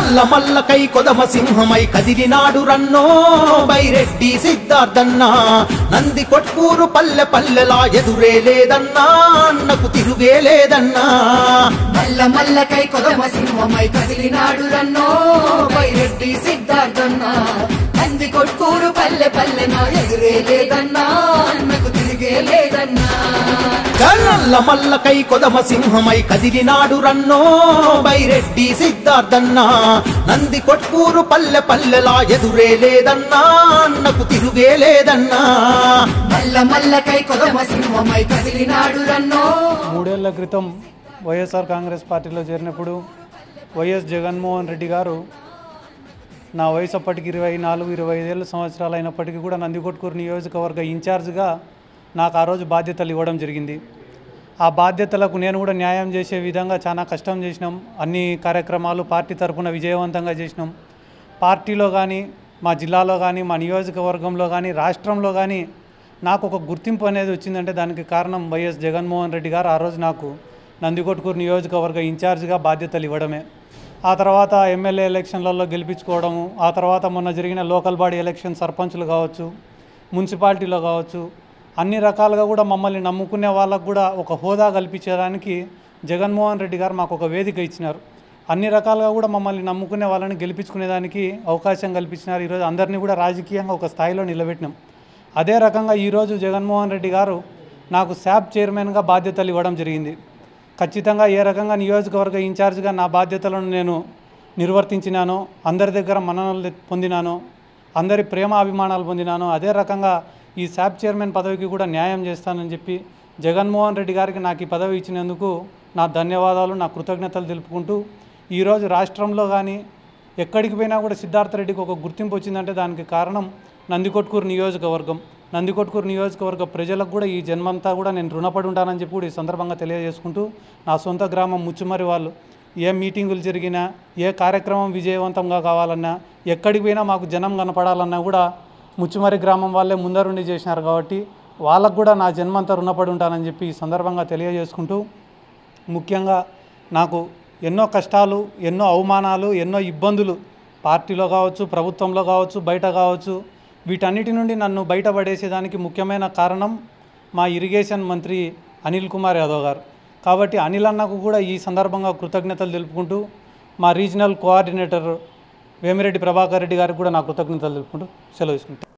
నల్ల మల్లకై కొదమ సింహమై కదిలినాడు రన్నో బైరెడ్డి సిద్ధార్థన్న నంది కొట్కూరు పల్లె పల్లెలా ఎదురే లేదన్నా అన్నకు తిరుగే లేదన్నా నల్ల మల్లకై కొదమ సింహమై కదిలినాడు రన్నో బైరెడ్డి సిద్ధార్థన్న నంది కొట్కూరు పల్లె పల్లెనా ఎదురే లేదన్నా అన్నకు తిరిగే లేదన్నా నల్ల మల్లకై కొదమ సింహమై కదిలినాడు రన్నో బైరెడ్డి సిద్ధార్థన్న నంది కొట్కూరు పల్లె పల్లెలా ఎదురే లేదన్నా అన్నకు తిరుగే లేదన్నా నల్ల మల్లకై కొదమ సింహమై కదిలినాడు రన్నో 3 ఏళ్ల క్రితం వైఎస్ఆర్ కాంగ్రెస్ పార్టీలో చేరినప్పుడు వైఎస్ జగన్మోహన్ రెడ్డి గారు నా వయసు అప్పటికి 24-25 సంవత్సరాలు అయినప్పటికీ కూడా నందికొట్కూరు నియోజకవర్గ ఇన్ఛార్జ్గా నాకు ఆ రోజు బాధ్యతలు ఇవ్వడం జరిగింది. ఆ బాధ్యతలకు నేను కూడా న్యాయం చేసే విధంగా చాలా కష్టం చేసినాం. అన్ని కార్యక్రమాలు పార్టీ తరఫున విజయవంతంగా చేసినాం. పార్టీలో కానీ, మా జిల్లాలో కానీ, మా నియోజకవర్గంలో కానీ, రాష్ట్రంలో కానీ నాకు ఒక గుర్తింపు అనేది వచ్చిందంటే దానికి కారణం వైఎస్ జగన్మోహన్ రెడ్డి గారు ఆ రోజు నాకు నందికొట్కూరు నియోజకవర్గ ఇన్ఛార్జ్గా బాధ్యతలు ఇవ్వడమే. ఆ తర్వాత ఎమ్మెల్యే ఎలక్షన్లలో గెలిపించుకోవడము, ఆ తర్వాత మొన్న జరిగిన లోకల్ బాడీ ఎలక్షన్ సర్పంచులు కావచ్చు, మున్సిపాలిటీలో కావచ్చు, అన్ని రకాలుగా కూడా మమ్మల్ని నమ్ముకునే వాళ్ళకు కూడా ఒక హోదా కల్పించడానికి జగన్మోహన్ రెడ్డి గారు మాకు ఒక వేదిక ఇచ్చినారు. అన్ని రకాలుగా కూడా మమ్మల్ని నమ్ముకునే వాళ్ళని గెలిపించుకునేదానికి అవకాశం కల్పించినారు. ఈరోజు అందరినీ కూడా రాజకీయంగా ఒక స్థాయిలో నిలబెట్టినాం. అదే రకంగా ఈరోజు జగన్మోహన్ రెడ్డి గారు నాకు శాప్ చైర్మన్గా బాధ్యతలు ఇవ్వడం జరిగింది. ఖచ్చితంగా ఏ రకంగా నియోజకవర్గ ఇన్ఛార్జ్గా నా బాధ్యతలను నేను నిర్వర్తించినానో, అందరి దగ్గర మన్ననలు పొందినానో, అందరి ప్రేమ అభిమానాలు పొందినానో, అదే రకంగా ఈ శాప్ చైర్మన్ పదవికి కూడా న్యాయం చేస్తానని చెప్పి జగన్మోహన్ రెడ్డి గారికి నాకు ఈ పదవి ఇచ్చినందుకు నా ధన్యవాదాలు, నా కృతజ్ఞతలు తెలుపుకుంటూ ఈరోజు రాష్ట్రంలో కానీ ఎక్కడికి పోయినా కూడా సిద్ధార్థ రెడ్డికి ఒక గుర్తింపు వచ్చిందంటే దానికి కారణం నందికొట్కూరు నియోజకవర్గం. నందికొట్కూరు నియోజకవర్గ ప్రజలకు కూడా ఈ జన్మంతా కూడా నేను రుణపడి ఉంటానని చెప్పి కూడా ఈ సందర్భంగా తెలియజేసుకుంటూ నా సొంత గ్రామం ముచ్చుమరి వాళ్ళు ఏ మీటింగులు జరిగినా, ఏ కార్యక్రమం విజయవంతంగా కావాలన్నా, ఎక్కడికి పోయినా మాకు జనం కనపడాలన్నా కూడా ముచ్చుమరి గ్రామం వాళ్ళే ముందరుండి చేసినారు. కాబట్టి వాళ్ళకు కూడా నా జన్మంతా రుణపడి ఉంటానని చెప్పి ఈ సందర్భంగా తెలియజేసుకుంటూ ముఖ్యంగా నాకు ఎన్నో కష్టాలు, ఎన్నో అవమానాలు, ఎన్నో ఇబ్బందులు పార్టీలో కావచ్చు, ప్రభుత్వంలో కావచ్చు, బయట కావచ్చు, వీటన్నిటి నుండి నన్ను బయటపడేసేదానికి ముఖ్యమైన కారణం మా ఇరిగేషన్ మంత్రి అనిల్ కుమార్ యాదవ్ గారు. కాబట్టి అనిల్ అన్నకు కూడా ఈ సందర్భంగా కృతజ్ఞతలు తెలుపుకుంటూ మా రీజనల్ కోఆర్డినేటర్ వేమిరెడ్డి ప్రభాకర్ రెడ్డి గారికి కూడా నా కృతజ్ఞతలు తెలుపుకుంటూ సెలవు తీసుకుంటాను.